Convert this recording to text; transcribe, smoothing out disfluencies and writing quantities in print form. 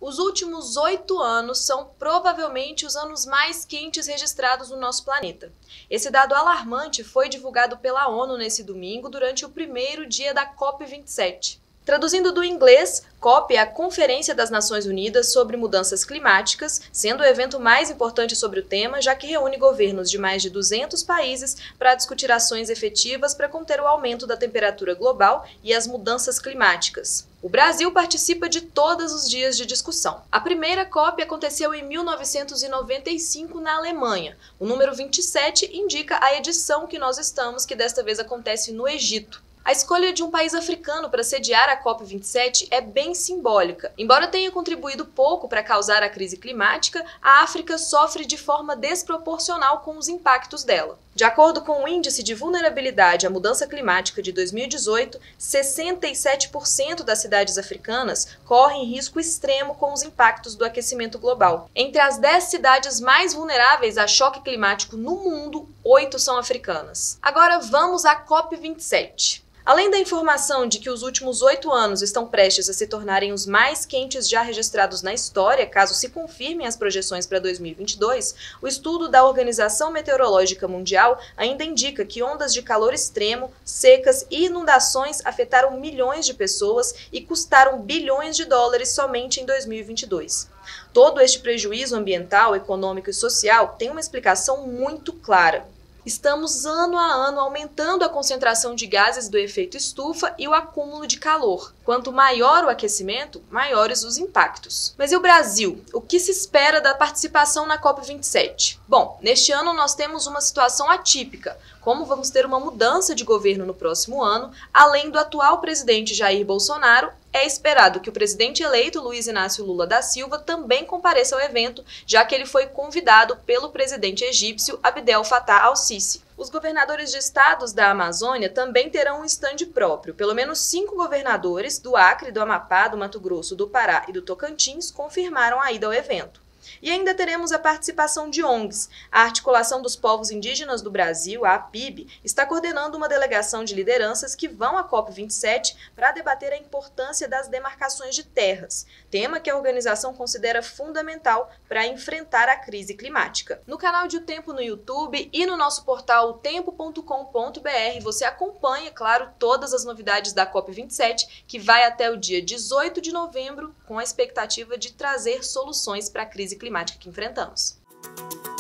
Os últimos 8 anos são provavelmente os anos mais quentes registrados no nosso planeta. Esse dado alarmante foi divulgado pela ONU nesse domingo durante o primeiro dia da COP27. Traduzindo do inglês, COP é a Conferência das Nações Unidas sobre Mudanças Climáticas, sendo o evento mais importante sobre o tema, já que reúne governos de mais de 200 países para discutir ações efetivas para conter o aumento da temperatura global e as mudanças climáticas. O Brasil participa de todos os dias de discussão. A primeira COP aconteceu em 1995 na Alemanha. O número 27 indica a edição que nós estamos, que desta vez acontece no Egito. A escolha de um país africano para sediar a COP27 é bem simbólica. Embora tenha contribuído pouco para causar a crise climática, a África sofre de forma desproporcional com os impactos dela. De acordo com o Índice de Vulnerabilidade à Mudança Climática de 2018, 67% das cidades africanas correm risco extremo com os impactos do aquecimento global. Entre as 10 cidades mais vulneráveis a choque climático no mundo, 8 são africanas. Agora vamos à COP27. Além da informação de que os últimos 8 anos estão prestes a se tornarem os mais quentes já registrados na história, caso se confirmem as projeções para 2022, o estudo da Organização Meteorológica Mundial ainda indica que ondas de calor extremo, secas e inundações afetaram milhões de pessoas e custaram bilhões de dólares somente em 2022. Todo este prejuízo ambiental, econômico e social tem uma explicação muito clara. Estamos ano a ano aumentando a concentração de gases do efeito estufa e o acúmulo de calor. Quanto maior o aquecimento, maiores os impactos. Mas e o Brasil? O que se espera da participação na COP27? Bom, neste ano nós temos uma situação atípica. Como vamos ter uma mudança de governo no próximo ano, além do atual presidente Jair Bolsonaro, é esperado que o presidente eleito Luiz Inácio Lula da Silva também compareça ao evento, já que ele foi convidado pelo presidente egípcio Abdel Fattah al-Sisi. Os governadores de estados da Amazônia também terão um stand próprio. Pelo menos 5 governadores do Acre, do Amapá, do Mato Grosso, do Pará e do Tocantins confirmaram a ida ao evento. E ainda teremos a participação de ONGs. A Articulação dos Povos Indígenas do Brasil, a APIB, está coordenando uma delegação de lideranças que vão à COP27 para debater a importância das demarcações de terras, tema que a organização considera fundamental para enfrentar a crise climática. No canal de O Tempo no YouTube e no nosso portal otempo.com.br você acompanha, claro, todas as novidades da COP27, que vai até o dia 18 de novembro, com a expectativa de trazer soluções para a crise climática que enfrentamos.